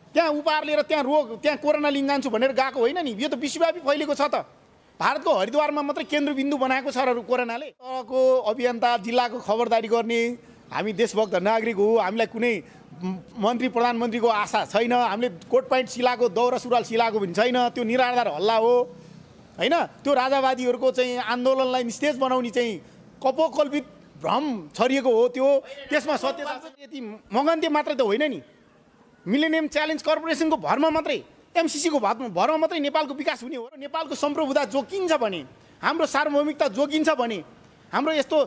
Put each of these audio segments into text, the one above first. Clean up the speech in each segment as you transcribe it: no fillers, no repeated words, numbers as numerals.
त्यहाँ उपहार लिएर त्यहाँ कोरोना लिन जान्छु भनेर गएको होइन नि। यो त विश्वव्यापी फैलेको छ त। भारतको हरिद्वारमा मात्रै केन्द्रबिन्दु बनाएको छ र कोरोनाले। तहको अभियन्ता जिल्लाको खबरदारी गर्ने हामी देशभक्त नागरिक हो। हामीलाई कुनै मन्त्री प्रधानमन्त्रीको आशा छैन। हामीले कोट प्यान्ट सिलाएको दौरा सुरुवाल सिलाएको पनि छैन। त्यो निराधार हल्ला हो होइन। त्यो राजावादीहरूको चाहिँ आन्दोलनलाई निस्तेज बनाउने चाहिँ कपोकल्पित भ्रम छरिएको हो त्यो। त्यसमा सत्यता यति मगन्ते मात्रै त होइन नि। मिलेनियम च्यालेन्ज कर्पोरेसनको भरमा मात्रै एमसीसीको भरमा मात्रै नेपालको विकास हुने हो र नेपालको सम्प्रभुता जोगिन्छ भने, हाम्रो सार्वभौमिकता जोगिन्छ भने, हाम्रो यस्तो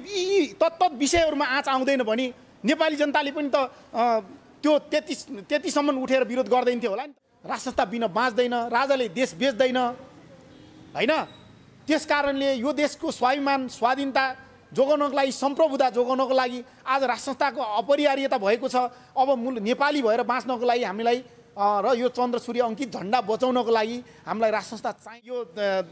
यी तत्त विषयहरूमा आँच आउँदैन भने नेपाली जनताले पनि त त्यो त्यतिसम्म उठेर विरोध गर्दैन थियो होला नि। राजसंस्था बिना बाँच्दैन, राजाले देश बेच्दैन होइन। त्यस कारणले यो देशको स्वाभिमान स्वाधीनता जोगाउनको लागि, सम्प्रभुता जोगाउनको लागि आज राजसंस्थाको अपरिहार्यता भएको छ। अब नेपाली भएर बाँच्नको लागि हामीलाई र यो चन्द्र सूर्य अङ्कित झन्डा बचाउनको लागि हामीलाई राजसंस्था चाहियो। यो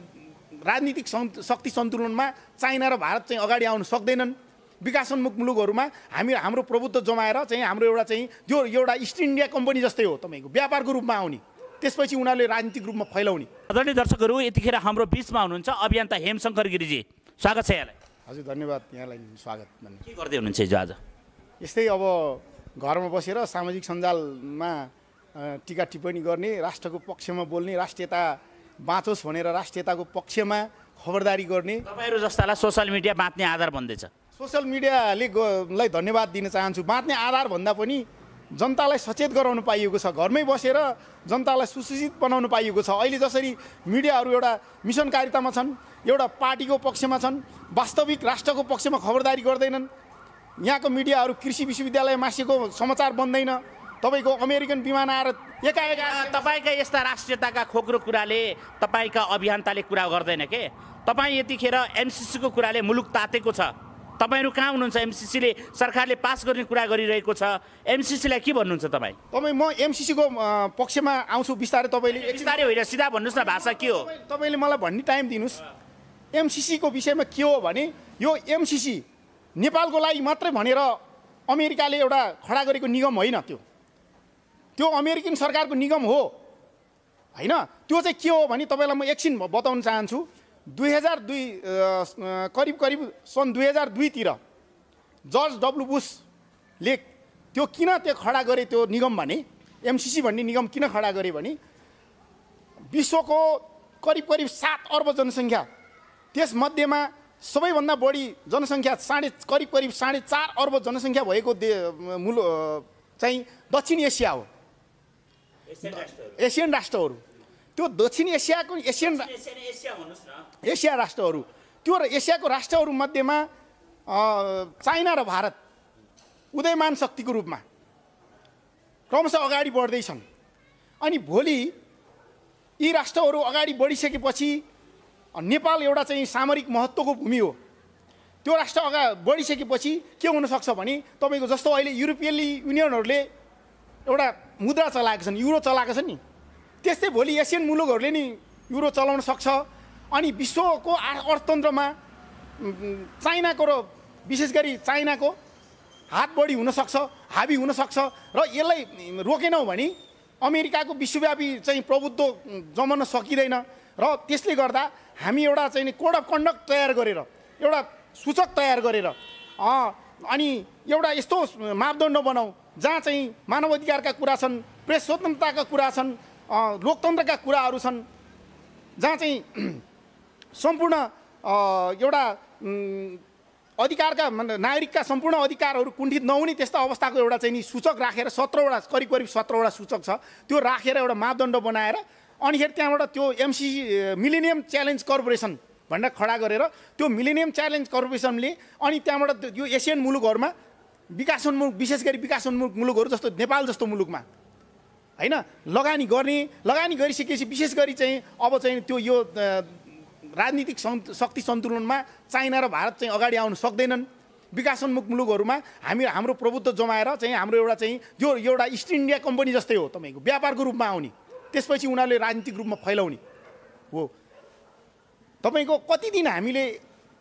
राजनीतिक शक्ति सन्तुलनमा चाइना र भारत चाहिँ अगाडि आउन सक्दैनन्। विकासोन्मुख मुलुकहरूमा हाम्रो प्रभुत्व जमाएर चाहिँ हाम्रो एउटा चाहिँ जो एउटा इस्ट इन्डिया कम्पनी जस्तै हो तपाईँको व्यापारको रूपमा आउने, त्यसपछि उनीहरूले राजनीतिक रूपमा फैलाउने। आदरणीय दर्शकहरू, यतिखेर हाम्रो बिचमा हुनुहुन्छ अभियन्ता हेम शङ्कर गिरीजी। स्वागत छ यहाँलाई। हजुर धन्यवाद, यहाँलाई स्वागत। के गर्दै हुनुहुन्छ हिजो आज? यस्तै अब घरमा बसेर सामाजिक सञ्जालमा टिका टिप्पणी गर्ने, राष्ट्रको पक्षमा बोल्ने, राष्ट्रियता बाँचोस् भनेर राष्ट्रियताको पक्षमा खबरदारी गर्ने। तपाईँहरू जस्तालाई सोसियल मिडिया बाँच्ने आधार भन्दैछ। सोसियल मिडियालाई धन्यवाद दिन चाहन्छु। बाँच्ने आधार भन्दा पनि जनतालाई सचेत गराउनु पाइएको छ। घरमै बसेर जनतालाई सुसूचित बनाउनु पाइएको छ। अहिले जसरी मिडियाहरू एउटा मिसनकारितामा छन्, एउटा पार्टीको पक्षमा छन्, वास्तविक राष्ट्रको पक्षमा खबरदारी गर्दैनन्। यहाँको मिडियाहरू कृषि विश्वविद्यालय मासिएको समाचार बन्दैन। तपाईँको अमेरिकन विमान आएर एकाएक तपाईँका यस्ता राष्ट्रियताका खोक्रो कुराले तपाईँका अभियन्ताले कुरा गर्दैन के? तपाईँ यतिखेर एमसीसीको कुराले मुलुक तातेको छ। तपाईँहरू कहाँ हुनुहुन्छ? एमसीसीले सरकारले पास गर्ने कुरा गरिरहेको छ। एमसीसीलाई के भन्नुहुन्छ तपाईँ? म एमसीसीको पक्षमा आउँछु बिस्तारै। तपाईँले बिस्तारै होइन, सिधा भन्नुहोस् न, भाषा के हो? तपाईँले मलाई भन्ने टाइम दिनुहोस्। एमसीसीको विषयमा के हो भने यो एमसीसी नेपालको लागि मात्रै भनेर अमेरिकाले एउटा खडा गरेको निगम होइन। त्यो अमेरिकन सरकारको निगम हो होइन। त्यो चाहिँ के हो भने तपाईँलाई म एकछिन बताउन चाहन्छु। 2002 करिब सन् 2002 तिर जर्ज डब्लु बुसले त्यो किन त्यो खडा गरे त्यो निगम भने, एमसीसी भन्ने निगम किन खडा गरे भने विश्वको करिब 7 अर्ब जनसङ्ख्या, त्यसमध्येमा सबैभन्दा बढी जनसङ्ख्या करिब 4.5 अर्ब जनसङ्ख्या भएको चाहिँ दक्षिण एसिया हो। एसियन राष्ट्रहरू, त्यो दक्षिण एसियाको एसिया राष्ट्रहरू, त्यो एसियाको राष्ट्रहरू मध्येमा चाइना र भारत उदयमान शक्तिको रूपमा क्रमशः अगाडि बढ्दैछन्। अनि भोलि यी राष्ट्रहरू अगाडि बढिसकेपछि नेपाल एउटा चाहिँ सामरिक महत्त्वको भूमि हो। त्यो राष्ट्र अगाडि बढिसकेपछि के हुनसक्छ भने तपाईँको जस्तो अहिले युरोपियन युनियनहरूले एउटा मुद्रा चलाएको छन्, युरो चलाएको छ नि, त्यस्तै भोलि एसियन मुलुकहरूले नि युरो चलाउन सक्छ। अनि विश्वको अर्थतन्त्रमा चाइनाको र विशेष गरी चाइनाको हात बढी हुनसक्छ, हाबी हुनसक्छ। र यसलाई रोकेनौँ भने अमेरिकाको विश्वव्यापी चाहिँ प्रभुत्व जमाउन सकिँदैन। र त्यसले गर्दा हामी एउटा चाहिँ कोड अफ कन्डक्ट तयार गरेर, एउटा सूचक तयार गरेर अनि एउटा यस्तो मापदण्ड बनाऊ जहाँ चाहिँ मानव अधिकारका कुरा छन्, प्रेस स्वतन्त्रताका कुरा छन्, लोकतन्त्रका कुराहरू छन्, जहाँ चाहिँ सम्पूर्ण एउटा अधिकारका नागरिकका सम्पूर्ण अधिकारहरू कुण्ठित नहुने त्यस्ता अवस्थाको एउटा चाहिँ नि सूचक राखेर 17वटा करिब 17वटा सूचक छ, त्यो राखेर एउटा मापदण्ड बनाएर अनिखेर त्यहाँबाट त्यो एमसीसी मिलेनियम च्यालेन्ज कर्पोरेसन भनेर खडा गरेर त्यो मिलेनियम च्यालेन्ज कर्पोरेसनले अनि त्यहाँबाट यो एसियन मुलुकहरूमा विकासोन्मुख, विशेष गरी विकासोन्मुख मुलुकहरू जस्तो नेपाल जस्तो मुलुकमा होइन लगानी गर्ने, लगानी गरिसकेपछि विशेष गरी चाहिँ अब चाहिँ त्यो यो राजनीतिक शक्ति सन्तुलनमा चाइना र भारत चाहिँ अगाडि आउन सक्दैनन्। विकासोन्मुख मुलुकहरूमा हाम्रो प्रभुत्व जमाएर चाहिँ हाम्रो एउटा चाहिँ जो एउटा इस्ट इन्डिया कम्पनी जस्तै हो तपाईँको व्यापारको रूपमा आउने, त्यसपछि उनीहरूले राजनीतिक रूपमा फैलाउने हो। तपाईँको कति दिन हामीले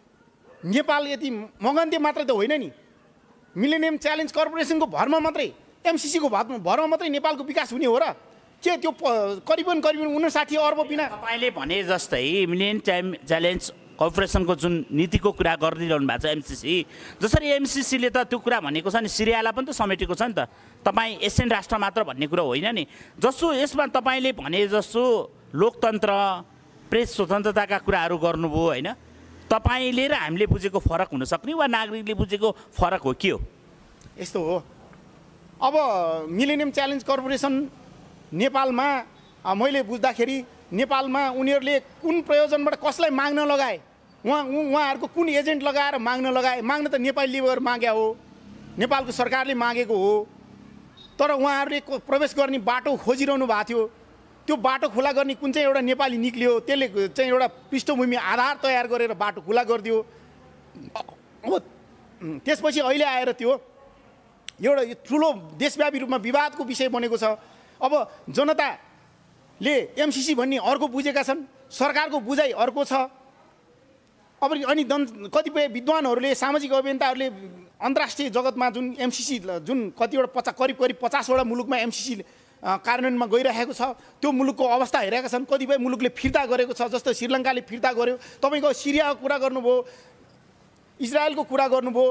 नेपाल यति मगन्ते मात्रै त होइन नि, मिलेनियम च्यालेन्ज कर्पोरेसनको भरमा मात्रै एमसीसीको भरमा मात्रै नेपालको विकास हुने हो र? के त्यो करिबन 59 अर्ब बिना? तपाईँले भने जस्तै मिलियन टाइम च्यालेन्ज कोअपरेसनको जुन नीतिको कुरा गरिरहनु भएको छ एमसीसी, जसरी एमसीसीले त त्यो कुरा भनेको छ नि, सिरियालाई पनि त समेटेको छ नि त। तपाईँ एसियन राष्ट्र मात्र भन्ने कुरो होइन नि। जस्तो यसमा तपाईँले भने जस्तो लोकतन्त्र, प्रेस स्वतन्त्रताका कुराहरू गर्नुभयो होइन। तपाईँले र हामीले बुझेको फरक हुनसक्ने वा नागरिकले बुझेको फरक हो, के हो? यस्तो हो। अब मिलेनियम च्यालेन्ज कर्पोरेसन नेपालमा मैले बुझ्दाखेरि नेपालमा उनीहरूले कुन प्रयोजनबाट कसलाई माग्न लगाए, उहाँहरूको कुन एजेन्ट लगाएर माग्न त नेपाली लेबर माग्या हो, नेपालको सरकारले मागेको हो। तर उहाँहरूले प्रवेश गर्ने बाटो खोजिरहनु भएको थियो। त्यो बाटो खुला गर्ने कुन चाहिँ एउटा नेपाली निक्लियो, त्यसले चाहिँ एउटा पृष्ठभूमि आधार तयार गरेर बाटो खुला गरिदियो। अब त्यसपछि अहिले आएर त्यो एउटा ठुलो देशव्यापी रूपमा विवादको विषय बनेको छ। अब जनताले एमसीसी भन्ने अर्को बुझेका छन्, सरकारको बुझाइ अर्को छ। अब अनि कतिपय विद्वानहरूले, सामाजिक अभियन्ताहरूले अन्तर्राष्ट्रिय जगतमा जुन एमसीसी जुन कतिवटा करिब 50वटा मुलुकमा एमसीसी कार्यान्वयनमा गइरहेको छ, त्यो मुलुकको अवस्था हेरेका छन्। कतिपय मुलुकले फिर्ता गरेको छ, जस्तो श्रीलङ्काले फिर्ता गर्यो। तपाईँको सिरियाको कुरा गर्नुभयो, इजरायलको कुरा गर्नुभयो,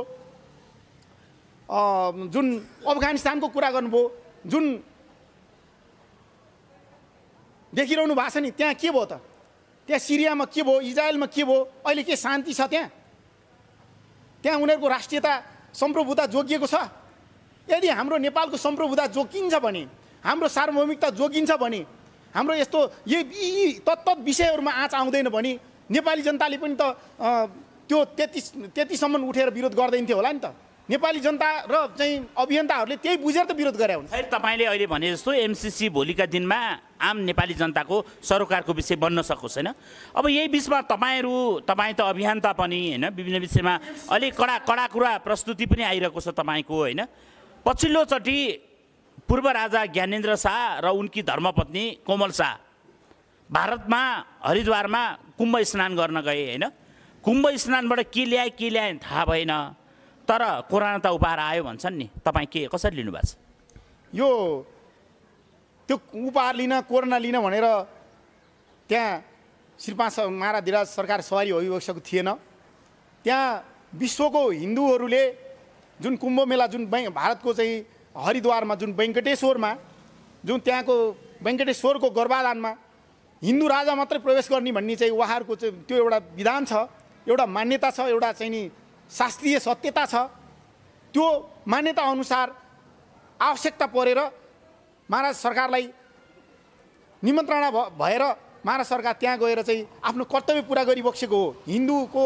जुन अफगानिस्तानको कुरा गर्नुभयो, जुन देखिरहनु भएको छ नि, त्यहाँ के भयो त? त्यहाँ सिरियामा के भयो, इजरायलमा के भयो? अहिले के शान्ति छ त्यहाँ? त्यहाँ उनीहरूको राष्ट्रियता सम्प्रभुता जोगिएको छ? यदि हाम्रो नेपालको सम्प्रभुता जोगिन्छ भने, हाम्रो सार्वभौमिकता जोगिन्छ भने, हाम्रो यस्तो यी तत्त विषयहरूमा आँच आउँदैन भने नेपाली जनताले पनि त त्यो त्यतिसम्म उठेर विरोध गर्दैन थियो होला नि त। नेपाली जनता र चाहिँ अभियन्ताहरूले त्यही बुझेर त विरोध गरे हुन्। खैर, तपाईँले अहिले भने जस्तो एमसीसी भोलिका दिनमा आम नेपाली जनताको सरोकारको विषय बन्न सकोस् होइन। अब यही बिचमा तपाईँ त अभियन्ता पनि होइन, विभिन्न विषयमा अलिक कडा कुरा प्रस्तुति पनि आइरहेको छ तपाईँको होइन। पछिल्लोचोटि पूर्व राजा ज्ञानेन्द्र शाह र उनकी धर्मपत्नी कोमल शाह भारतमा हरिद्वारमा कुम्भ स्नान गर्न गए होइन। कुम्भ स्नानबाट के ल्याए थाहा भएन, तर कोरोना त उपहार आयो भन्छन् नि, तपाईँ कसरी लिनुभएको छ? यो त्यो उपहार लिन, कोरोना लिन भनेर त्यहाँ श्रीपाद महाराज सरकार सवारी होइसकेको थिएन। त्यहाँ विश्वको हिन्दूहरूले जुन कुम्भ मेला, जुन भारतको चाहिँ हरिद्वारमा जुन वेङ्कटेश्वरमा, जुन त्यहाँको वेङ्कटेश्वरको गर्भाधानमा हिन्दू राजा मात्रै प्रवेश गर्ने भन्ने चाहिँ उहाँहरूको चाहिँ त्यो एउटा विधान छ, एउटा मान्यता छ, एउटा चाहिँ नि शास्त्रीय सत्यता छ। त्यो मान्यता अनुसार आवश्यकता परेर महाराज सरकारलाई निमन्त्रणा भएर महाराज सरकार त्यहाँ गएर चाहिँ आफ्नो कर्तव्य पुरा गरिबसेको हो। हिन्दूको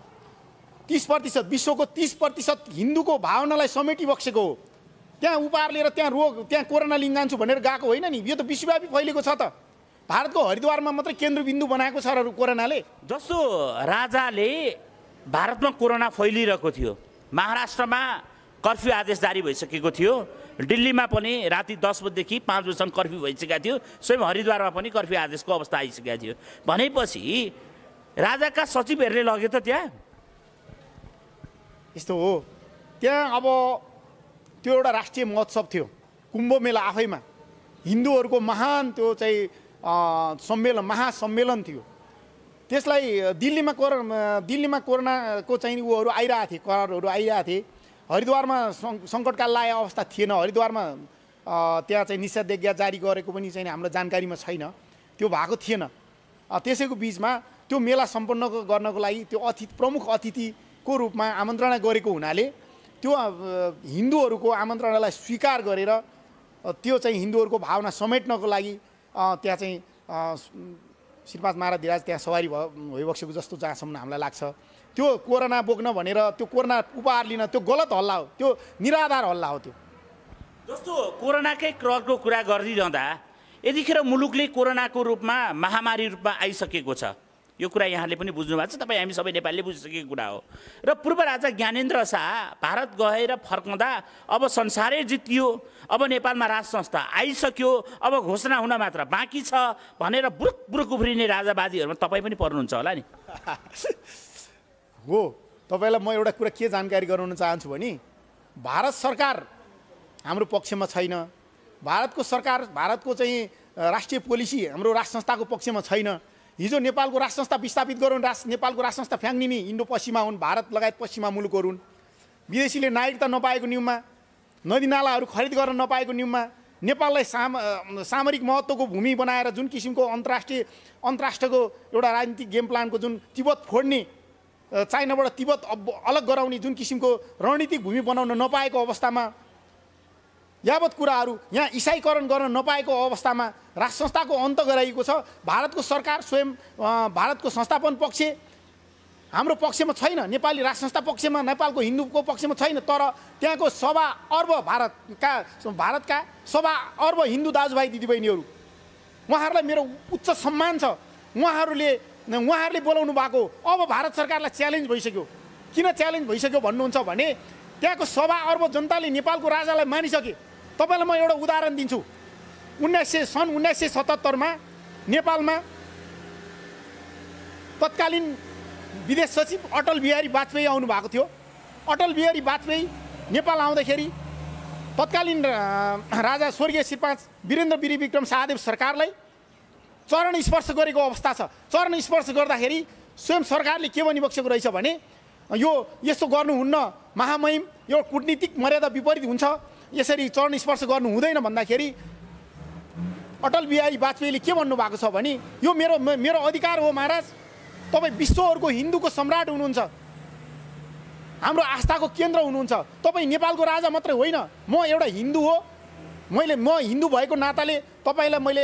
30%, विश्वको 30% हिन्दूको भावनालाई समेटिबसेको हो। त्यहाँ उपहार लिएर त्यहाँ कोरोना लिन जान्छु भनेर गएको होइन नि। यो त विश्वव्यापी फैलेको छ त। भारतको हरिद्वारमा मात्रै केन्द्रबिन्दु बनाएको छ र कोरोनाले। जस्तो राजाले भारतमा कोरोना फैलिरहेको थियो, महाराष्ट्रमा कर्फ्यू आदेश जारी भइसकेको थियो, दिल्लीमा पनि राति 10 बजेदेखि 5 बजीसम्म कर्फ्यू भइसकेको थियो, स्वयं हरिद्वारमा पनि कर्फ्यू आदेशको अवस्था आइसकेको थियो। भनेपछि राजाका सचिवहरूले लग्यो त त्यहाँ? यस्तो हो। त्यहाँ अब त्यो एउटा राष्ट्रिय महोत्सव थियो, कुम्भ मेला आफैमा हिन्दूहरूको महान त्यो चाहिँ महासम्मेलन थियो। त्यसलाई दिल्लीमा कोरोनाको चाहिँ उहरू आइरहेको थिए, करारहरू आइरहेको थिए। हरिद्वारमा सङ्कटकाल लागेको अवस्था थिएन। हरिद्वारमा त्यहाँ चाहिँ निषेधाज्ञा जारी गरेको पनि चाहिँ हाम्रो जानकारीमा छैन, त्यो भएको थिएन। त्यसैको बिचमा त्यो मेला सम्पन्न गर्नको लागि त्यो प्रमुख अतिथिको रूपमा आमन्त्रणा गरेको हुनाले त्यो हिन्दूहरूको आमन्त्रणालाई स्वीकार गरेर त्यो चाहिँ हिन्दूहरूको भावना समेट्नको लागि त्यहाँ चाहिँ श्रीपाद महाराज त्यहाँ सवारी भइबसेको जस्तो जहाँसम्म हामीलाई लाग्छ। त्यो कोरोना बोक्न भनेर त्यो कोरोना उपहार लिन त्यो गलत हल्ला हो, त्यो निराधार हल्ला हो। त्यो जस्तो कोरोनाकै क्रको कुरा गरिरहँदा यतिखेर मुलुकले कोरोनाको रूपमा महामारी रूपमा आइसकेको छ, यो कुरा यहाँले पनि बुझ्नु भएको छ, तपाईँ हामी सबै नेपालीले बुझिसकेको कुरा हो। र पूर्व राजा ज्ञानेन्द्र शाह भारत गएर फर्कँदा अब संसारै जितियो, अब नेपालमा राज संस्था आइसक्यो, अब घोषणा हुन मात्र बाँकी छ भनेर बुरुक उफ्रिने राजावादीहरूमा तपाईँ पनि पर्नुहुन्छ होला नि? हो। तपाईँलाई म एउटा कुरा के जानकारी गराउन चाहन्छु भने भारत सरकार हाम्रो पक्षमा छैन, भारतको सरकार, भारतको चाहिँ राष्ट्रिय पोलिसी हाम्रो राष्ट्र संस्थाको पक्षमा छैन। हिजो नेपालको राष्ट्र संस्था विस्थापित गरून्, नेपालको राष्ट्र संस्था फ्याङ्निने इन्डो पश्चिमा हुन्, भारत लगायत पश्चिमा मुलुकहरू हुन्। विदेशीले नागरिकता नपाएको न्युमा, नदीनालाहरू खरिद गर्न नपाएको न्युमा, नेपाललाई सामरिक महत्त्वको भूमि बनाएर जुन किसिमको अन्तर्राष्ट्रको एउटा राजनीतिक गेम प्लानको जुन तिब्बत फोड्ने, चाइनाबाट तिब्बत अलग गराउने जुन किसिमको रणनीतिक भूमि बनाउन नपाएको अवस्थामा, यावत कुराहरू यहाँ इसाईकरण गर्न नपाएको अवस्थामा राष्ट्र संस्थाको अन्त गराइएको छ। भारतको सरकार स्वयं भारतको संस्थापन पक्ष हाम्रो पक्षमा छैन, नेपाली राष्ट्र संस्था पक्षमा, नेपालको हिन्दूको पक्षमा छैन। तर त्यहाँको 1.25 अर्ब भारतका 1.25 अर्ब हिन्दू दाजुभाइ दिदीबहिनीहरू, उहाँहरूलाई मेरो उच्च सम्मान छ। उहाँहरूले बोलाउनु भएको अब भारत सरकारलाई च्यालेन्ज भइसक्यो। किन च्यालेन्ज भइसक्यो भन्नुहुन्छ भने त्यहाँको 1.25 अर्ब जनताले नेपालको राजालाई मानिसके। तपाईँलाई म एउटा उदाहरण दिन्छु। सन् 1977 नेपालमा तत्कालीन विदेश सचिव अटल बिहारी वाजपेयी आउनु भएको थियो। अटल बिहारी वाजपेयी नेपाल आउँदाखेरि तत्कालीन राजा स्वर्गीय श्री 5 वीरेन्द्र वीर विक्रम शाहदेव सरकारलाई चरण स्पर्श गरेको अवस्था छ। चरण स्पर्श गर्दाखेरि स्वयं सरकारले के भनिबक्सेको रहेछ भने यो यस्तो गर्नुहुन्न, महामहिम, यो कूटनीतिक मर्यादा विपरीत हुन्छ, यसरी चरण स्पर्श गर्नु हुँदैन भन्दाखेरि अटल बिहारी वाजपेयीले के भन्नुभएको छ भने यो मेरो अधिकार हो महाराज, तपाईँ विश्वहरूको हिन्दूको सम्राट हुनुहुन्छ, हाम्रो आस्थाको केन्द्र हुनुहुन्छ, तपाईँ नेपालको राजा मात्रै होइन, म एउटा हिन्दू हो, म हिन्दू भएको नाताले तपाईँलाई मैले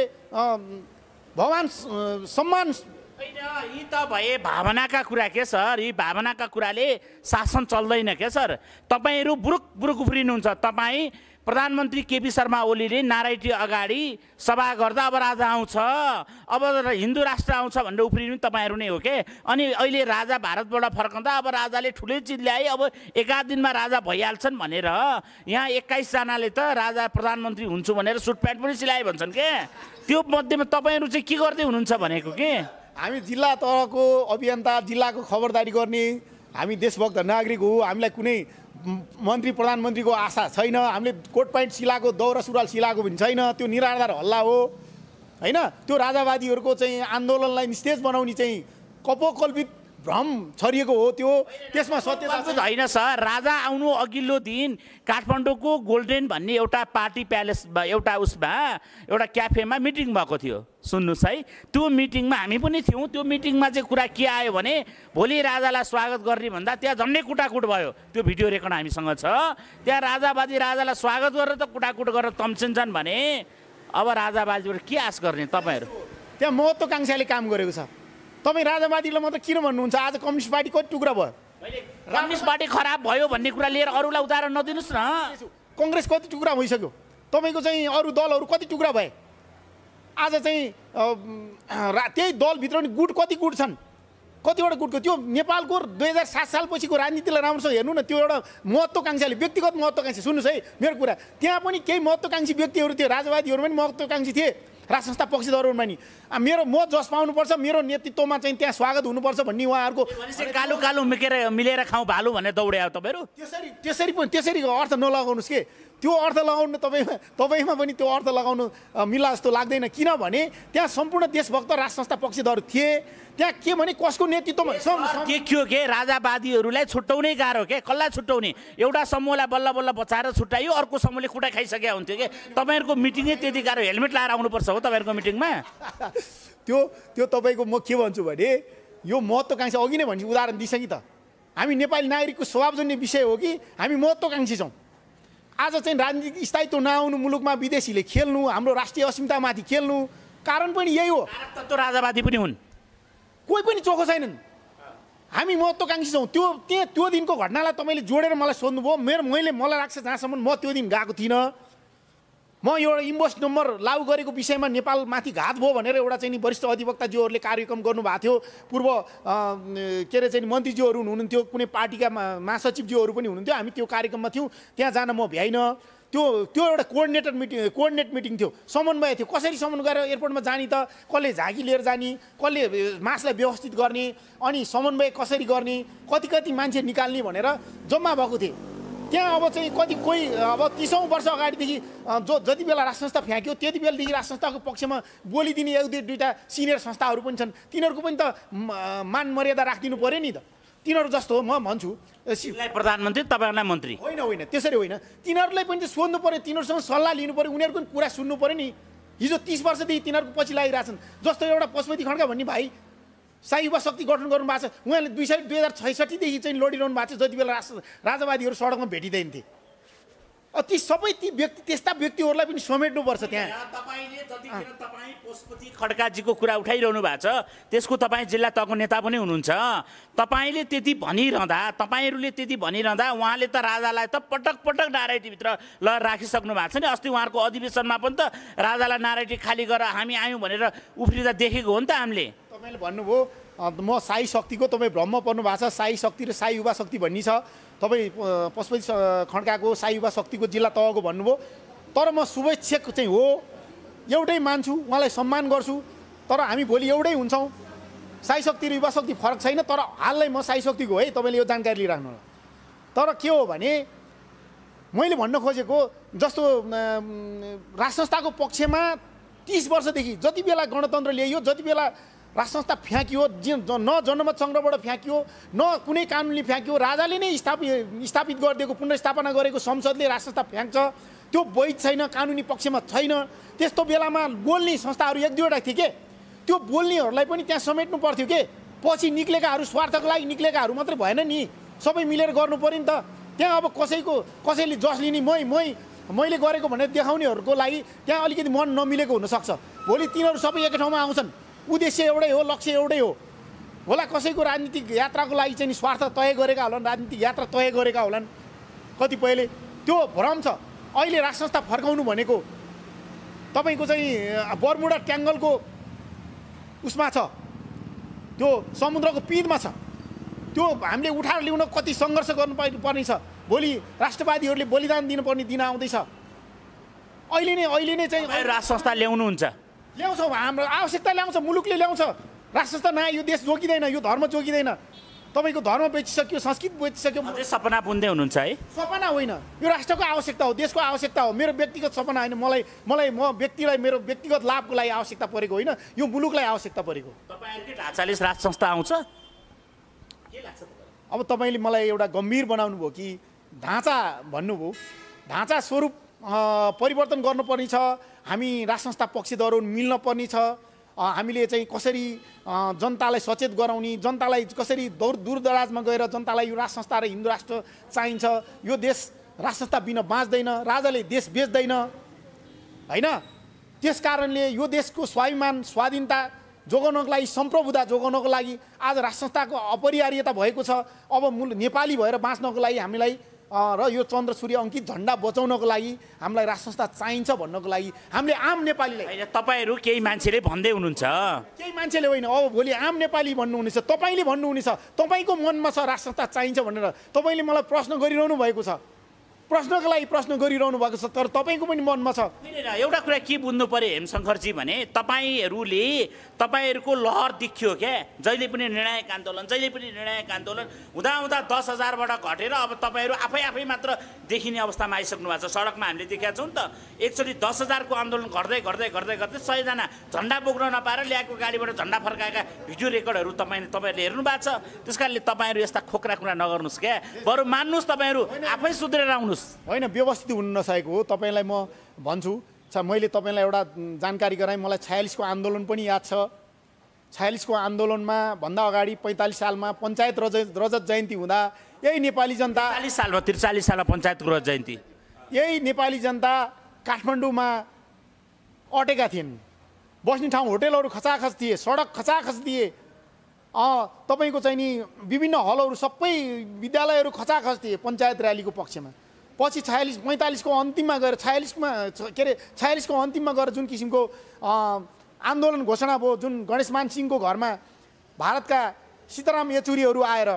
भगवान सम्मान। यी त भए भावनाका कुरा के सर, यी भावनाका कुराले शासन चल्दैन के सर। तपाईँहरू बुरुक उफ्रिनुहुन्छ। तपाईँ प्रधानमन्त्री केपी शर्मा ओलीले नारायणी अगाडि सभा गर्दा अब राजा आउँछ, अब हिन्दू राष्ट्र आउँछ भनेर उफ्रिनु तपाईँहरू नै हो के। अनि अहिले राजा भारतबाट फर्कँदा अब राजाले ठुलै चिज ल्याए, अब एकाध दिनमा राजा भइहाल्छन् भनेर यहाँ 21 जनाले त राजा प्रधानमन्त्री हुन्छु भनेर सुट प्यान्ट पनि सिलाए भन्छन् के। त्यो मध्येमा तपाईँहरू चाहिँ के गर्दै हुनुहुन्छ भनेको के। हामी जिल्ला तहको अभियन्ता, जिल्लाको खबरदारी गर्ने हामी देशभक्त नागरिक हो। हामीलाई कुनै मन्त्री प्रधानमन्त्रीको आशा छैन। हामीले कोट प्यान्ट सिलाएको, दौरा सुरुवाल सिलाएको पनि छैन। त्यो निराधार हल्ला हो होइन। त्यो राजावादीहरूको चाहिँ आन्दोलनलाई निस्तेज बनाउने चाहिँ कपोकल्पित भ्रम छरिएको हो। त्यो त्यसमा सत्यता होइन सर। राजा आउनु अघिल्लो दिन काठमाडौँको गोल्डेन भन्ने एउटा पार्टी प्यालेस, एउटा एउटा क्याफेमा मिटिङ भएको थियो। सुन्नुहोस् है, त्यो मिटिङमा हामी पनि थियौँ। त्यो मिटिङमा चाहिँ कुरा के आयो भने भोलि राजालाई स्वागत गर्ने भन्दा त्यहाँ झन्डै कुटाकुट भयो। त्यो भिडियो रेकर्ड हामीसँग छ। त्यहाँ राजावादी राजालाई स्वागत गरेर त कुटाकुट गरेर तम्सिन्छन् भने अब राजावादीबाट के आश गर्ने तपाईँहरू। त्यहाँ महत्त्वकांक्षाले काम गरेको छ। तपाईँ राजावादीलाई मात्र किन भन्नुहुन्छ? आज कम्युनिस्ट पार्टी कति टुक्रा भयो? कम्युनिस्ट पार्टी खराब भयो भन्ने कुरा लिएर अरूलाई उदाहरण नदिनुहोस् न। कङ्ग्रेस कति टुक्रा भइसक्यो? तपाईँको चाहिँ अरू दलहरू कति टुक्रा भए? आज चाहिँ त्यही दलभित्र नि गुट कति गुट छन्? कतिवटा गुटको त्यो नेपालको 2007 सालपछिको राजनीतिलाई राम्रोसँग हेर्नु न। त्यो एउटा महत्त्वकांक्षाले, व्यक्तिगत महत्त्वकांक्षी। सुन्नुहोस् है मेरो कुरा, त्यहाँ पनि केही महत्त्वकांक्षी व्यक्तिहरू थिए, राजवादीहरू पनि महत्त्वकांक्षी थिए, राष्ट्र संस्था पक्षधरहरूमा नि। म जस पाउनुपर्छ, मेरो नेतृत्वमा चाहिँ त्यहाँ स्वागत हुनुपर्छ भन्ने उहाँहरूको कालो कालो मिलेर खाउँ भालु भनेर दौडे आयो तपाईँहरू। त्यसरी अर्थ नलगाउनुहोस् के। त्यो अर्थ लगाउनु तपाईँमा पनि त्यो अर्थ लगाउनु मिल्ला जस्तो लाग्दैन। किनभने त्यहाँ सम्पूर्ण देशभक्त राष्ट्र संस्था पक्षधर थिए। त्यहाँ के भने कसको नेतृत्वमा के थियो के राजावादीहरूलाई छुट्याउनै गाह्रो के। कसलाई छुट्याउने? एउटा समूहलाई बल्ल बल्ल बचाएर छुट्यायो, अर्को समूहले खुट्टा खाइसकेका हुन्थ्यो कि। तपाईँहरूको मिटिङै त्यति गाह्रो? हेलमेट लाएर आउनुपर्छ हो तपाईँहरूको मिटिङमा। त्यो तपाईँको म के भन्छु भने यो महत्त्वकांक्षी अघि नै भन्छु, उदाहरण दिइसकेँ त। हामी नेपाली नागरिकको स्वभावजन्य विषय हो कि हामी महत्त्वकांक्षी छौँ। आज चाहिँ राजनीतिक स्थायित्व नआउनु, मुलुकमा विदेशीले खेल्नु, हाम्रो राष्ट्रिय अस्मितामाथि खेल्नु, कारण पनि यही हो। त्यो राजावादी पनि हुन्, कोही पनि चोखो छैनन्। हामी महत्त्वकांक्षी छौँ। त्यो दिनको घटनालाई तपाईँले जोडेर मलाई सोध्नुभयो। मलाई लाग्छ जहाँसम्म म त्यो दिन गएको थिइनँ। म एउटा इन्भोइस नम्बर लागू गरेको विषयमा नेपालमाथि घात भयो भनेर एउटा चाहिँ वरिष्ठ अधिवक्ताज्यूहरूले कार्यक्रम गर्नुभएको थियो। पूर्व के अरे चाहिँ मन्त्रीज्यूहरू हुनुहुन्थ्यो, कुनै पार्टीका महासचिवज्यूहरू पनि हुनुहुन्थ्यो। हामी त्यो कार्यक्रममा थियौँ। त्यहाँ जान म भ्याइनँ। त्यो एउटा कोअर्डिनेट मिटिङ थियो, समन्वय थियो। कसरी समन्वय गरेर एयरपोर्टमा जाने त, कसले झाँकी लिएर जाने, कसले मासलाई व्यवस्थित गर्ने, अनि समन्वय कसरी गर्ने, कति मान्छे निकाल्ने भनेर जम्मा भएको थिए। त्यहाँ अब चाहिँ कति कोही अब 30औं वर्ष अगाडिदेखि जति बेला राज संस्था फ्याँक्यो त्यति बेलादेखि राज संस्थाको पक्षमा बोलिदिने एक दुईवटा सिनियर संस्थाहरू पनि छन्। तिनीहरूको पनि त मान मर्यादा राखिदिनु पर्यो नि त। तिनीहरू जस्तो म भन्छु प्रधानमन्त्री तपाईँहरूलाई मन्त्री होइन त्यसरी होइन। तिनीहरूलाई पनि त सोध्नु पर्यो, तिनीहरूसँग सल्लाह लिनु पर्यो, उनीहरूको पनि कुरा सुन्नु पर्यो नि। हिजो 30 वर्षदेखि तिनीहरूको पछि लागिरहेछन्। जस्तो एउटा पशुपति खड्का भन्ने भाइ साई युवा शक्ति गठन गर्नु भएको छ, उहाँले 2066 देखि चाहिँ लडिरहनु भएको छ। जति बेला राजावादीहरू सडकमा भेटिँदैन थिए। ती सबै ती व्यक्ति त्यस्ता व्यक्तिहरूलाई पनि समेट्नुपर्छ त्यहाँ। तपाईँले जतिखेर तपाईँ पशुपति खड्काजीको कुरा उठाइरहनु भएको छ, त्यसको तपाईँ जिल्ला तहको नेता पनि हुनुहुन्छ। तपाईँले त्यति भनिरहँदा, तपाईँहरूले त्यति भनिरहँदा उहाँले त राजालाई त पटक पटक नारायणीभित्र राखिसक्नु भएको छ नि। अस्ति उहाँहरूको अधिवेशनमा पनि त राजालाई नारायणी खाली गरेर हामी आयौँ भनेर उफ्रिँदा देखेको हो नि त हामीले। तपाईँले भन्नुभयो म साई शक्तिको, तपाईँ भ्रम पर्नु भएको छ। साई शक्ति र साई युवा शक्ति भन्ने छ। तपाईँ पशुपति खड्काको साई युवा शक्तिको जिल्ला तहको भन्नुभयो। तर म शुभेच्छक चाहिँ हो, एउटै मान्छु, उहाँलाई सम्मान गर्छु। तर हामी भोलि एउटै हुन्छौँ। साई शक्ति र युवा शक्ति फरक छैन। तर हाललाई म साई शक्तिको है, तपाईँले यो जानकारी लिइराख्नु होला। तर के हो भने मैले भन्न खोजेको जस्तो राज संस्थाको पक्षमा 30 वर्षदेखि जति बेला गणतन्त्र ल्याइयो, जति बेला राज संस्था फ्याँकियो, न जनमत सङ्ग्रहबाट फ्याँकियो, न कुनै कानुनले फ्याँकियो, राजाले नै स्थापित गरिदिएको पुनर्स्थापना गरेको संसदले राज संस्था फ्याँक्छ। त्यो वैध छैन, कानुनी पक्षमा छैन। त्यस्तो बेलामा बोल्ने संस्थाहरू एक दुईवटा थिए के, त्यो बोल्नेहरूलाई पनि त्यहाँ समेट्नु पर्थ्यो के। पछि निक्लेकाहरू स्वार्थको लागि निक्लेकाहरू मात्रै भएन नि, सबै मिलेर गर्नु पऱ्यो नि त। त्यहाँ अब कसैले जस लिने मैले गरेको भनेर देखाउनेहरूको लागि त्यहाँ अलिकति मन नमिलेको हुनसक्छ। भोलि तिनीहरू सबै एकै ठाउँमा आउँछन्, उद्देश्य एउटै हो, लक्ष्य एउटै हो होला। कसैको राजनीतिक यात्राको लागि चाहिँ स्वार्थ तय गरेका होलान्, राजनीतिक यात्रा तय गरेका होलान् कतिपयले। त्यो भ्रम छ। अहिले राज संस्था फर्काउनु भनेको तपाईँको चाहिँ बर्मुडा ट्याङ्गलको उसमा छ, त्यो समुद्रको पिँधमा छ। त्यो हामीले उठाएर ल्याउन कति सङ्घर्ष गर्नुपर्ने छ। भोलि राष्ट्रवादीहरूले बलिदान दिनुपर्ने दिन आउँदैछ। अहिले नै चाहिँ राज संस्था ल्याउनुहुन्छ, ल्याउँछौँ। हाम्रो आवश्यकता ल्याउँछ, मुलुकले ल्याउँछ। राज संस्था नआए यो देश जोगिँदैन, यो धर्म जोगिँदैन। तपाईँको धर्म बेचिसक्यो, संस्कृति बेचिसक्यो। सपना बुन्दै हुनुहुन्छ है? सपना होइन, यो राष्ट्रको आवश्यकता हो, देशको आवश्यकता हो। मेरो व्यक्तिगत सपना होइन। म व्यक्तिलाई मेरो व्यक्तिगत लाभको लागि आवश्यकता परेको होइन, यो मुलुकलाई आवश्यकता परेको। तपाईँहरूकै ढाँचाले राज संस्था आउँछ के लाग्छ? अब तपाईँले मलाई एउटा गम्भीर बनाउनु भयो कि ढाँचा भन्नुभयो। ढाँचा स्वरूप परिवर्तन गर्नुपर्ने छ। हामी राज संस्था पक्षधरहरू मिल्न पर्ने छ। हामीले चाहिँ कसरी जनतालाई सचेत गराउने, जनतालाई कसरी दूरदराजमा गएर जनतालाई यो राज संस्था र हिन्दू राष्ट्र चाहिन्छ। यो देश राज संस्था बिना बाँच्दैन। राजाले देश बेच्दैन होइन। त्यस कारणले यो देशको स्वाभिमान स्वाधीनता जोगाउनको लागि, सम्प्रभुता जोगाउनको लागि आज राज संस्थाको अपरिहार्यता भएको छ। अब नेपाली भएर बाँच्नको लागि हामीलाई र यो चन्द्र सूर्य अङ्कित झन्डा बचाउनको लागि हामीलाई राज संस्था चाहिन्छ भन्नको लागि हामीले आम नेपालीलाई। तपाईँहरू केही मान्छेले भन्दै हुनुहुन्छ, केही मान्छेले होइन, अब भोलि आम नेपाली भन्नुहुनेछ, तपाईँले भन्नुहुनेछ, तपाईँको मनमा छ राज संस्था चाहिन्छ भनेर। तपाईँले मलाई प्रश्न गरिरहनु भएको छ, प्रश्नको लागि प्रश्न गरिरहनु भएको छ। तर तपाईँको पनि मनमा छ। एउटा कुरा के बुझ्नु पर्यो हेमशङ्करजी भने तपाईँहरूको लहर देखियो क्या। जहिले पनि निर्णायक आन्दोलन, हुँदा 10,000बाट घटेर अब तपाईँहरू आफै मात्र देखिने अवस्थामा आइसक्नु भएको छ। सडकमा हामीले देखेका छौँ नि त। एकचोटि 10,000को आन्दोलन गर्दै 100 जना झन्डा बोक्न नपाएर ल्याएको गाडीबाट झन्डा फर्काएका भिडियो रेकर्डहरू तपाईँहरूले हेर्नु भएको छ। त्यस कारणले तपाईँहरू यस्ता खोक्रा कुरा नगर्नुहोस् क्या। बरु मान्नुहोस्, तपाईँहरू आफै सुध्रेर आउनुहोस्। होइन, व्यवस्थित हुन नसकेको हो। तपाईँलाई म भन्छु, मैले तपाईँलाई एउटा जानकारी गराएँ। मलाई 46को आन्दोलन पनि याद छ। 46को आन्दोलनमा भन्दा अगाडि 45 सालमा पञ्चायत रजत जयन्ती हुँदा यही नेपाली जनता 43 सालमा पञ्चायतको रजत जयन्ती, यही नेपाली जनता काठमाडौँमा अटेका थिएन। बस्ने ठाउँ होटेलहरू खचाखच थिए, सडक खचाखच थिए। तपाईँको चाहिँ नि विभिन्न हलहरू सबै विद्यालयहरू खचाखच थिए पञ्चायत र्यालीको पक्षमा। पछि 45को अन्तिममा गएर 46को अन्तिममा गएर जुन किसिमको आन्दोलन घोषणा भयो, जुन गणेशमान सिंहको घरमा भारतका सीताराम येचुरीहरू आएर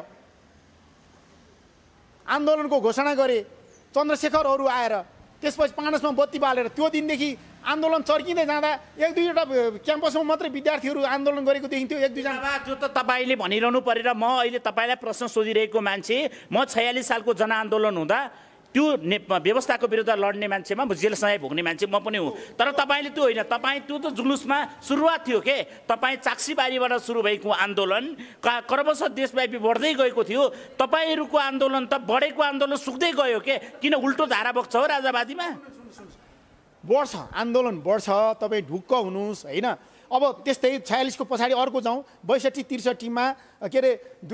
आन्दोलनको घोषणा गरे, चन्द्रशेखरहरू आएर त्यसपछि पानसमा बत्ती बालेर, त्यो दिनदेखि आन्दोलन चर्किँदै जाँदा एक दुईवटा क्याम्पसमा मात्रै विद्यार्थीहरू आन्दोलन गरेको देखिन्थ्यो। एक दुईजना जो त तपाईँले भनिरहनु परेर म अहिले तपाईँलाई प्रश्न सोधिरहेको मान्छे, म 46 सालको जनआन्दोलन हुँदा त्यो व्यवस्थाको विरुद्ध लड्ने मान्छेमा जेल सजाय भोग्ने मान्छे म पनि हुँ। तर तपाईँले त्यो होइन, तपाईँ त्यो त जुलुसमा सुरुवात थियो के, तपाईँ चाक्सीबारीबाट सुरु भएको आन्दोलन क्रमशः देशव्यापी बढ्दै गएको थियो। तपाईँहरूको आन्दोलन त बढेको आन्दोलन सुक्दै गयो के, किन उल्टो धारा बग्छ हो राजावादीमा? बढ्छ, आन्दोलन बढ्छ, तपाईँ ढुक्क हुनुहोस् होइन। अब त्यस्तै 46 को पछाडि अर्को जाउँ, 62-63मा के अरे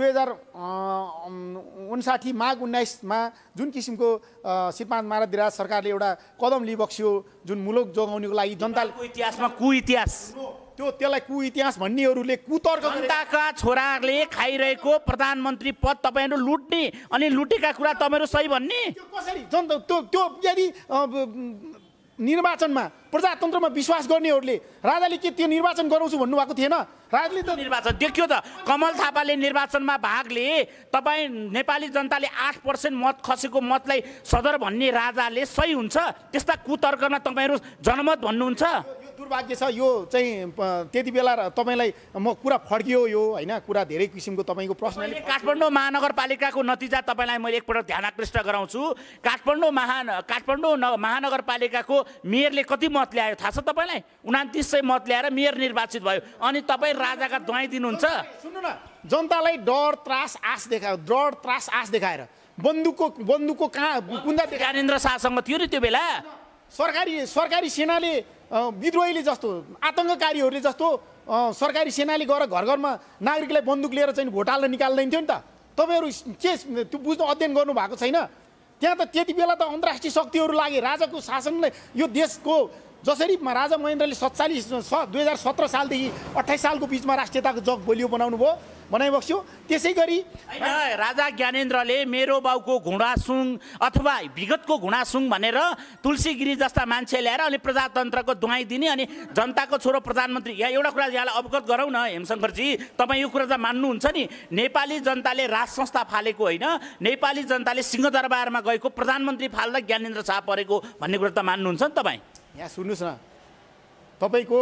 2059 माघ 19मा जुन किसिमको सिद्धान्त महाराज सरकारले एउटा कदम लिइबक्स्यो, जुन मुलुक जोगाउनको लागि जनताको इतिहासमा कुइतिहास, त्यसलाई कुइतिहास भन्नेहरूले कुतर्क जनताका छोराहरूले खाइरहेको प्रधानमन्त्री पद तपाईँहरू लुट्ने अनि लुटेका कुरा तपाईँहरू सही भन्ने कसरी? जनता त्यो यदि निर्वाचनमा प्रजातन्त्रमा विश्वास गर्नेहरूले राजाले के त्यो निर्वाचन गराउँछु भन्नुभएको थिएन? राजाले त निर्वाचन देख्यो त, कमल थापाले निर्वाचनमा भाग लिए, तपाईँ नेपाली जनताले 8% मत खसेको मतलाई सदर भन्ने राजाले सही हुन्छ? त्यस्ता कुतर्कमा तपाईँहरू जनमत भन्नुहुन्छ? दुर्भाग्य छ यो चाहिँ त्यति बेला तपाईँलाई म कुरा फड्कियो यो होइन, कुरा धेरै किसिमको तपाईँको प्रश्नले। काठमाडौँ महानगरपालिकाको नतिजा तपाईँलाई मैले एकपल्ट ध्यान आकृष्ट गराउँछु। काठमाडौँ महानगरपालिकाको मेयरले कति मत ल्यायो थाहा छ तपाईँलाई? 2900 मत ल्याएर मेयर निर्वाचित भयो। अनि तपाईँ राजाका दुहाई दिनुहुन्छ? सुन्नु न, जनतालाई डर त्रास आश देखाएर बन्दुकको कहाँ कुन्दा ज्ञानेन्द्र शाहसँग थियो नि त्यो बेला। सरकारी सेनाले विद्रोहीले जस्तो आतङ्ककारीहरूले जस्तो सरकारी सेनाले गएर घर घरमा नागरिकलाई बन्दुक लिएर चाहिँ भोट हाल्न निकाल्दैन थियो नि त। तपाईँहरू के त्यो बुझ्नु अध्ययन गर्नु भएको छैन? त्यहाँ त त्यति बेला त अन्तर्राष्ट्रिय शक्तिहरू लागे राजाको शासनले। यो देशको जसरी राजा महेन्द्रले 2017 सालदेखि 28 सालको बिचमा राष्ट्रियताको जग बलियो बनाइबक्स्यो, त्यसै गरी राजा ज्ञानेन्द्रले मेरो बाउको घुँडासुङ अथवा विगतको घुँडासुङ भनेर तुलसी गिरी जस्ता मान्छे ल्याएर अनि प्रजातन्त्रको दुहाई दिने अनि जनताको छोरो प्रधानमन्त्री। यहाँ एउटा कुरा यहाँलाई अवगत गराउँ न हेमशङ्करजी, तपाईँ यो कुरा त मान्नुहुन्छ नि? नेपाली जनताले राज संस्था फालेको होइन, नेपाली जनताले सिंहदरबारमा गएको प्रधानमन्त्री फाल्दा ज्ञानेन्द्र शाह परेको भन्ने कुरा त मान्नुहुन्छ नि तपाईँ? यहाँ सुन्नुहोस् न, तपाईँको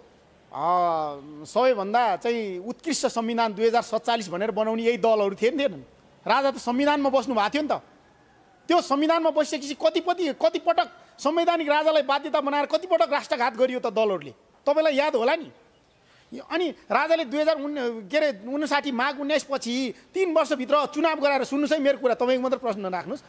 सबैभन्दा चाहिँ उत्कृष्ट संविधान 2047 भनेर बनाउने यही दलहरू थिएनन्? राजा त संविधानमा बस्नु भएको थियो नि त। त्यो संविधानमा बसिसकेपछि कतिपटक संवैधानिक राजालाई बाध्यता बनाएर कतिपटक राष्ट्रघात गरियो त दलहरूले, तपाईँलाई याद होला नि। अनि राजाले 2059 माघ 19 पछि 3 वर्षभित्र चुनाव गराएर, सुन्नुहोस् है मेरो कुरा, तपाईँको मात्र प्रश्न नराख्नुहोस्,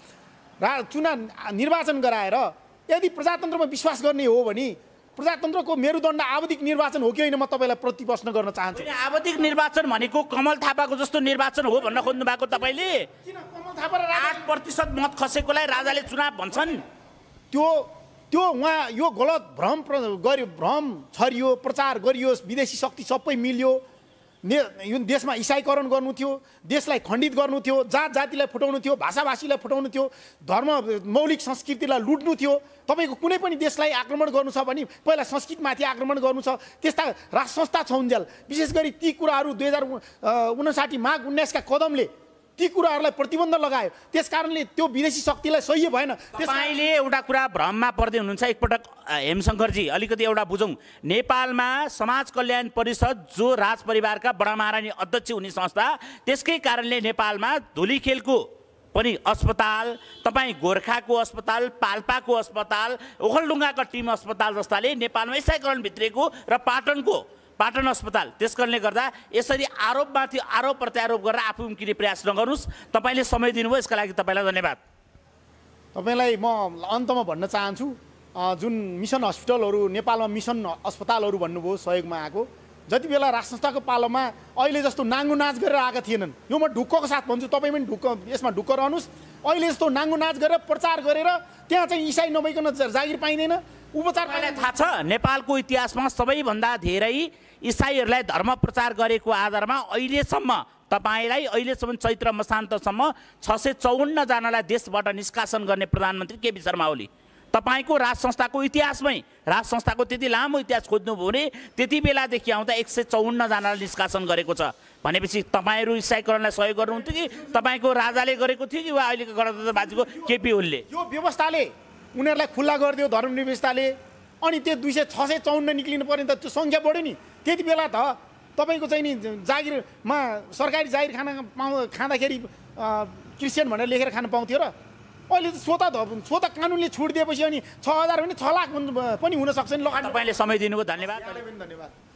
निर्वाचन गराएर यदि प्रजातन्त्रमा विश्वास गर्ने हो भने प्रजातन्त्रको मेरुदण्ड आवधिक निर्वाचन हो कि होइन, म तपाईँलाई प्रतिप्रश्न गर्न चाहन्छु। आवधिक निर्वाचन भनेको कमल थापाको जस्तो निर्वाचन हो भन्न खोज्नु भएको तपाईँले? किन कमल थापा र 8% मत खसेकोलाई राजाले चुनाव भन्छन्? त्यो उहाँ यो गलत भ्रम छरियो, प्रचार गरियो, विदेशी शक्ति सबै मिल्यो, यो देशमा इसाईकरण गर्नु थियो, देशलाई खण्डित गर्नु थियो, जात जातिलाई फुटाउनु थियो, भाषाभाषीलाई फुटाउनु थियो, धर्म मौलिक संस्कृतिलाई लुट्नु थियो। तपाईँको कुनै पनि देशलाई आक्रमण गर्नु छ भने पहिला संस्कृतमाथि आक्रमण गर्नु छ। त्यस्ता राज संस्था छौन्जेल विशेष गरी ती कुराहरू 2059 माघ 19 का कदमले ती कुराहरूलाई प्रतिबन्ध लगायो। त्यस कारणले त्यो विदेशी शक्तिलाई सही भएन। तपाईँले एउटा कुरा भ्रममा पर्दै हुनुहुन्छ। एकपटक हेमशङ्करजी अलिकति एउटा बुझौँ। नेपालमा समाज कल्याण परिषद जो राज परिवारका बडा महारानी अध्यक्ष हुने संस्था, त्यसकै कारणले नेपालमा धुलीखेलको पनि अस्पताल, तपाईँ गोर्खाको अस्पताल, पाल्पाको अस्पताल, ओखलढुङ्गाको टिम अस्पताल जस्ताले नेपालमा इसाईकरण भित्रिएको र पाटन अस्पताल, त्यस कारणले गर्दा यसरी आरोपमाथि आरोप प्रत्यारोप गरेर आफू उम्किने प्रयास नगर्नुहोस्। तपाईँले समय दिनुभयो, यसका लागि तपाईँलाई धन्यवाद। तपाईँलाई म अन्तमा भन्न चाहन्छु, जुन मिसन हस्पिटलहरू नेपालमा मिसन अस्पतालहरू भन्नुभयो सहयोगमा आएको, जति बेला राज संस्थाको पालोमा अहिले जस्तो नाङ्गो नाच गरेर आएका थिएनन्। यो म ढुक्कको साथ भन्छु, तपाईँ पनि यसमा ढुक्क रहनुहोस्। अहिले जस्तो नाङ्गो नाच गरेर प्रचार गरेर त्यहाँ चाहिँ इसाई नभइकन जागिर पाइँदैन, उपचार पाइँदैन। थाहा छ नेपालको इतिहासमा सबैभन्दा धेरै इसाईहरूलाई धर्म प्रचार गरेको आधारमा अहिलेसम्म चैत्र मसान्तसम्म 654 जनालाई देशबाट निष्कासन गर्ने प्रधानमन्त्री केपी शर्मा ओली। तपाईँको राज संस्थाको इतिहासमै, राज संस्थाको त्यति लामो इतिहास खोज्नुभयो भने त्यति बेलादेखि आउँदा 154 जनालाई निष्कासन गरेको छ भनेपछि तपाईँहरू इसाईकरणलाई सहयोग गर्नुहुन्थ्यो कि तपाईँको राजाले गरेको थियो कि वा अहिलेको गणतन्त्रवादीको केपी ओलीले? यो व्यवस्थाले उनीहरूलाई खुल्ला गरिदियो, धर्मनिरपेक्षताले, अनि त्यो 654 निक्लिनु पर्ने त त्यो सङ्ख्या बढ्यो नि। त्यति बेला त तपाईँको चाहिँ नि जागिरमा सरकारी जागिर खाँदाखेरि क्रिस्चियन भनेर लेखेर खान पाउँथ्यो र? अहिले त स्वत कानुनले छुट दिएपछि अनि 6,000 भने 6 लाख पनि हुन सक्छ नि। तपाईँले समय दिनुभयो, धन्यवाद। धन्यवाद।